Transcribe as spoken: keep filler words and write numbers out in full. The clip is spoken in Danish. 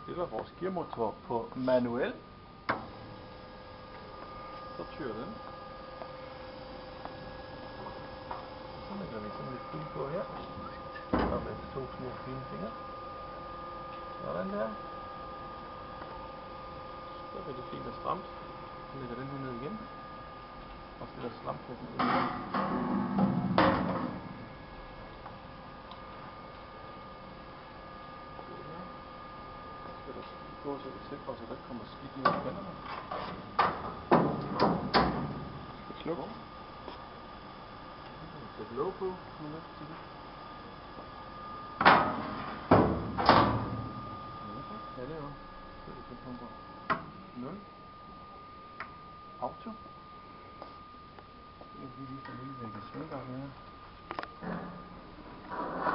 stiller vores gearmotor på Manuel. Så tyrer den. Så lægger vi sådan lidt fuld på her. Og med to små fine fingre. Sådan der. Så bliver det fint og stramt. Så lægger den her ned igen. Og stiller slamkassen ud igen. Så vi sikrer os, at der ikke kommer skidt ned i kanterne. Sluk. Sæt låg på, nu er det til det. Ja, det er jo. Så er det på pumper. nul. Auto. Så kan vi lige få hele vægget svinggang her.